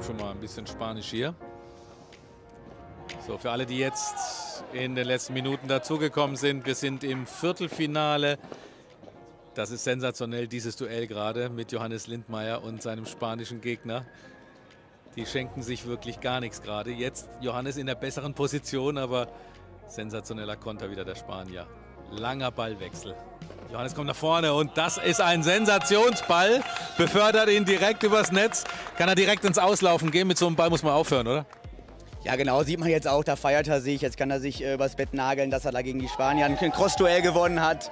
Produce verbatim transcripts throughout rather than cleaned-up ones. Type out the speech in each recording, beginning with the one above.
schon mal ein bisschen Spanisch hier. So, für alle, die jetzt in den letzten Minuten dazugekommen sind, wir sind im Viertelfinale. Das ist sensationell, dieses Duell gerade mit Johannes Lindmeier und seinem spanischen Gegner. Die schenken sich wirklich gar nichts gerade. Jetzt Johannes in der besseren Position, aber sensationeller Konter wieder der Spanier. Langer Ballwechsel. Johannes kommt nach vorne und das ist ein Sensationsball. Befördert ihn direkt übers Netz. Kann er direkt ins Auslaufen gehen. Mit so einem Ball muss man aufhören, oder? Ja, genau, sieht man jetzt auch, da feiert er sich. Jetzt kann er sich äh, übers Bett nageln, dass er da gegen die Spanier ein Cross-Duell gewonnen hat.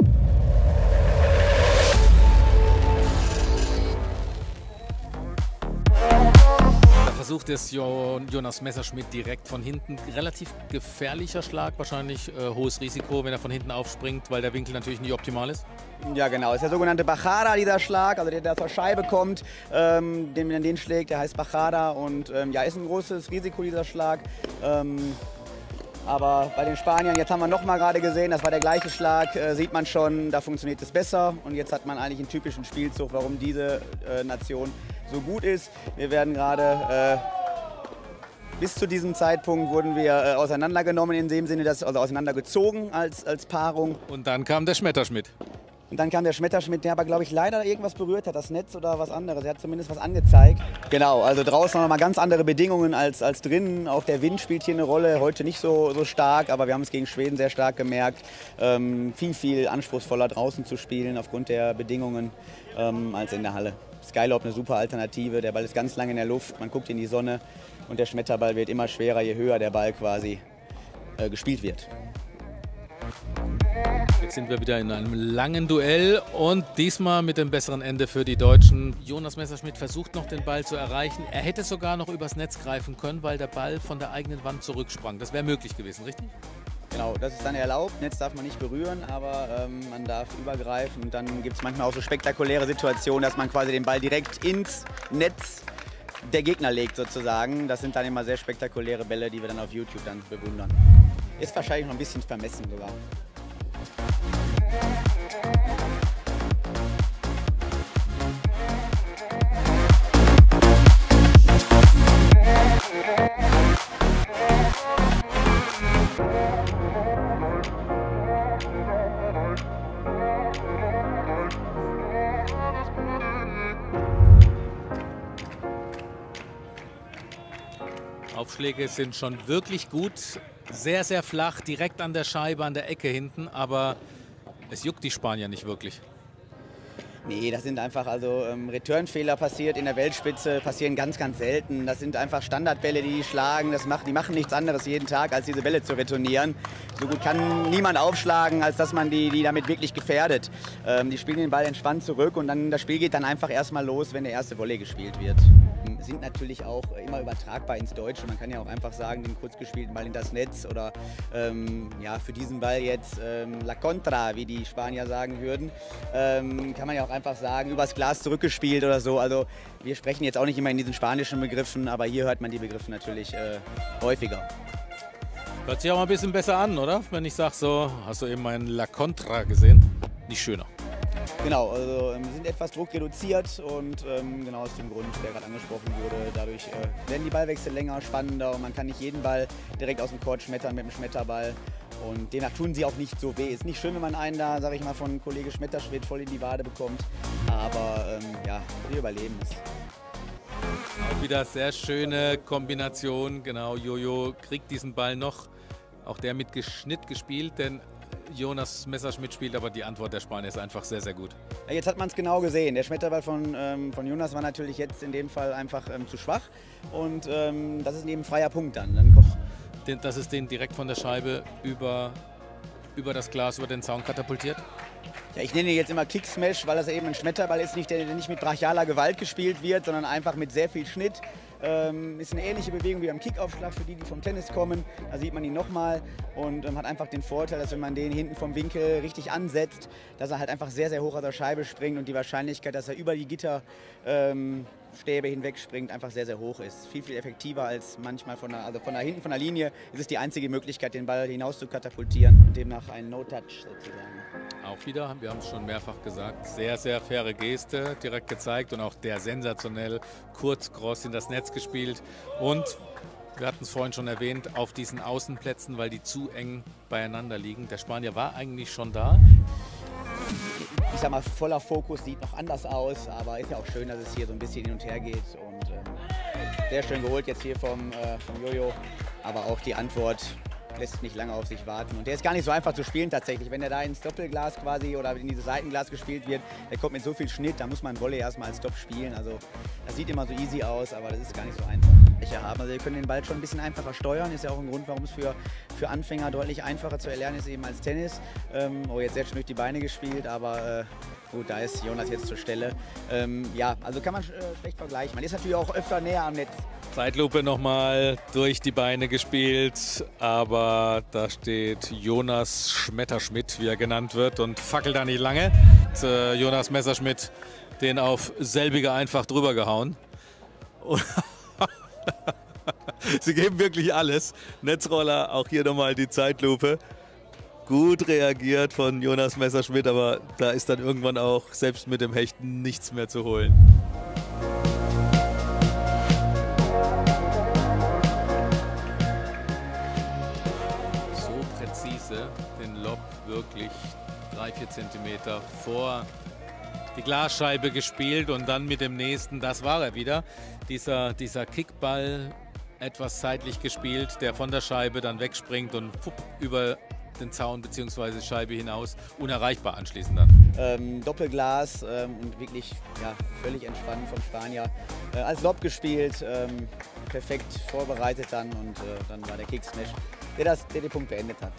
Versucht es Jonas Messerschmidt direkt von hinten. Relativ gefährlicher Schlag, wahrscheinlich äh, hohes Risiko, wenn er von hinten aufspringt, weil der Winkel natürlich nicht optimal ist. Ja, genau. Das ist der sogenannte Bajada, dieser Schlag, also der, der zur Scheibe kommt, ähm, den man den schlägt, der heißt Bajada und ähm, ja, ist ein großes Risiko, dieser Schlag. Ähm, aber bei den Spaniern, jetzt haben wir noch mal gerade gesehen, das war der gleiche Schlag, äh, sieht man schon, da funktioniert es besser. Und jetzt hat man eigentlich einen typischen Spielzug, warum diese äh, Nation so gut ist. Wir werden gerade, äh, bis zu diesem Zeitpunkt wurden wir äh, auseinandergenommen, in dem Sinne, dass, also auseinandergezogen als, als Paarung. Und dann kam der Schmetterschmidt. Und dann kam der Schmetterschmidt, der aber, glaube ich, leider irgendwas berührt hat, das Netz oder was anderes. Er hat zumindest was angezeigt. Genau, also draußen noch mal ganz andere Bedingungen als, als drinnen. Auch der Wind spielt hier eine Rolle, heute nicht so, so stark, aber wir haben es gegen Schweden sehr stark gemerkt. Ähm, viel, viel anspruchsvoller draußen zu spielen aufgrund der Bedingungen ähm, als in der Halle. Skylob eine super Alternative, der Ball ist ganz lange in der Luft, man guckt in die Sonne und der Schmetterball wird immer schwerer, je höher der Ball quasi äh, gespielt wird. Jetzt sind wir wieder in einem langen Duell und diesmal mit dem besseren Ende für die Deutschen. Jonas Messerschmidt versucht noch den Ball zu erreichen. Er hätte sogar noch übers Netz greifen können, weil der Ball von der eigenen Wand zurücksprang. Das wäre möglich gewesen, richtig? Genau, das ist dann erlaubt. Netz darf man nicht berühren, aber ähm, man darf übergreifen. Und dann gibt es manchmal auch so spektakuläre Situationen, dass man quasi den Ball direkt ins Netz der Gegner legt sozusagen. Das sind dann immer sehr spektakuläre Bälle, die wir dann auf YouTube dann bewundern. Ist wahrscheinlich noch ein bisschen vermessen sogar. Aufschläge sind schon wirklich gut, sehr, sehr flach, direkt an der Scheibe, an der Ecke hinten, aber es juckt die Spanier nicht wirklich. Nee, das sind einfach, also ähm, Returnfehler passiert in der Weltspitze, passieren ganz, ganz selten. Das sind einfach Standardbälle, die die schlagen. Das macht, die machen nichts anderes jeden Tag, als diese Bälle zu retournieren. So gut kann niemand aufschlagen, als dass man die, die damit wirklich gefährdet. Ähm, die spielen den Ball entspannt zurück und dann das Spiel geht dann einfach erstmal los, wenn der erste Volley gespielt wird. Sind natürlich auch immer übertragbar ins Deutsche. Man kann ja auch einfach sagen, den kurz gespielten Ball in das Netz oder ähm, ja, für diesen Ball jetzt ähm, La Contra, wie die Spanier sagen würden, ähm, kann man ja auch einfach sagen, übers Glas zurückgespielt oder so. Also wir sprechen jetzt auch nicht immer in diesen spanischen Begriffen, aber hier hört man die Begriffe natürlich äh, häufiger. Hört sich auch mal ein bisschen besser an, oder? Wenn ich sage so, hast du eben meinen La Contra gesehen? Nicht schöner. Genau, also wir sind etwas druckreduziert und ähm, genau aus dem Grund, der gerade angesprochen wurde, dadurch äh, werden die Ballwechsel länger, spannender und man kann nicht jeden Ball direkt aus dem Court schmettern mit dem Schmetterball und demnach tun sie auch nicht so weh. Ist nicht schön, wenn man einen da, sage ich mal, von Kollege Schmetterschmidt voll in die Wade bekommt, aber ähm, ja, wir überleben es. Auch wieder sehr schöne Kombination, genau, Jojo kriegt diesen Ball noch, auch der mit Schnitt gespielt, denn Jonas Messerschmidt spielt, aber die Antwort der Spanier ist einfach sehr, sehr gut. Ja, jetzt hat man es genau gesehen. Der Schmetterball von, ähm, von Jonas war natürlich jetzt in dem Fall einfach ähm, zu schwach und ähm, das ist eben ein freier Punkt dann. dann den, das ist den direkt von der Scheibe über, über das Glas, über den Zaun katapultiert? Ja, ich nenne ihn jetzt immer Kick-Smash, weil das eben ein Schmetterball ist, nicht, der nicht mit brachialer Gewalt gespielt wird, sondern einfach mit sehr viel Schnitt. Ähm, ist eine ähnliche Bewegung wie beim Kickaufschlag für die, die vom Tennis kommen. Da sieht man ihn nochmal und ähm, hat einfach den Vorteil, dass wenn man den hinten vom Winkel richtig ansetzt, dass er halt einfach sehr, sehr hoch aus der Scheibe springt und die Wahrscheinlichkeit, dass er über die Gitterstäbe ähm, hinweg springt, einfach sehr, sehr hoch ist. Viel, viel effektiver als manchmal von der, also von der hinten von der Linie ist es die einzige Möglichkeit, den Ball hinaus zu katapultieren und demnach ein No-Touch sozusagen. Auch wieder, wir haben es schon mehrfach gesagt, sehr, sehr faire Geste direkt gezeigt und auch der sensationell Kurzcross in das Netz gespielt. Und wir hatten es vorhin schon erwähnt, auf diesen Außenplätzen, weil die zu eng beieinander liegen. Der Spanier war eigentlich schon da. Ich sag mal, voller Fokus sieht noch anders aus, aber ist ja auch schön, dass es hier so ein bisschen hin und her geht. Und ähm, sehr schön geholt jetzt hier vom, äh, vom Jojo, aber auch die Antwort lässt nicht lange auf sich warten. Und der ist gar nicht so einfach zu spielen tatsächlich. Wenn der da ins Doppelglas quasi oder in dieses Seitenglas gespielt wird, der kommt mit so viel Schnitt, da muss man Volley erstmal als Stop spielen. Also das sieht immer so easy aus, aber das ist gar nicht so einfach. Also wir können den Ball schon ein bisschen einfacher steuern, ist ja auch ein Grund, warum es für, für Anfänger deutlich einfacher zu erlernen ist eben als Tennis. Ähm, oh, jetzt sehr schön durch die Beine gespielt, aber äh, gut, da ist Jonas jetzt zur Stelle. Ähm, ja, also kann man äh, schlecht vergleichen. Man ist natürlich auch öfter näher am Netz. Zeitlupe nochmal durch die Beine gespielt, aber da steht Jonas Schmetterschmidt, wie er genannt wird, und fackelt da nicht lange. Und, äh, Jonas Messerschmidt den auf selbige einfach drüber gehauen. Sie geben wirklich alles. Netzroller, auch hier nochmal die Zeitlupe. Gut reagiert von Jonas Messerschmidt, aber da ist dann irgendwann auch selbst mit dem Hechten nichts mehr zu holen. So präzise den Lob wirklich drei, vier Zentimeter vor die Glasscheibe gespielt und dann mit dem nächsten, das war er wieder, dieser, dieser Kickball etwas seitlich gespielt, der von der Scheibe dann wegspringt und pupp, über den Zaun bzw. Scheibe hinaus, unerreichbar anschließend dann. Ähm, Doppelglas ähm, und wirklich ja, völlig entspannt vom Spanier. Äh, als Lob gespielt, ähm, perfekt vorbereitet dann und äh, dann war der Kick-Smash, der, das, der den Punkt beendet hat.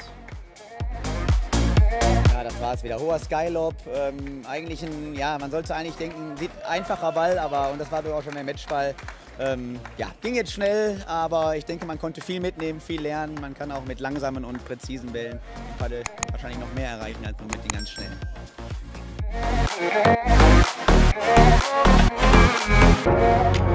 Ja, das war es wieder. Hoher Skylob. Ähm, eigentlich ein, ja, man sollte eigentlich denken, sieht einfacher Ball, aber, und das war doch auch schon der Matchball. Ähm, ja, ging jetzt schnell, aber ich denke, man konnte viel mitnehmen, viel lernen. Man kann auch mit langsamen und präzisen Bällen im Paddel wahrscheinlich noch mehr erreichen als nur mit den ganz schnellen. Ja.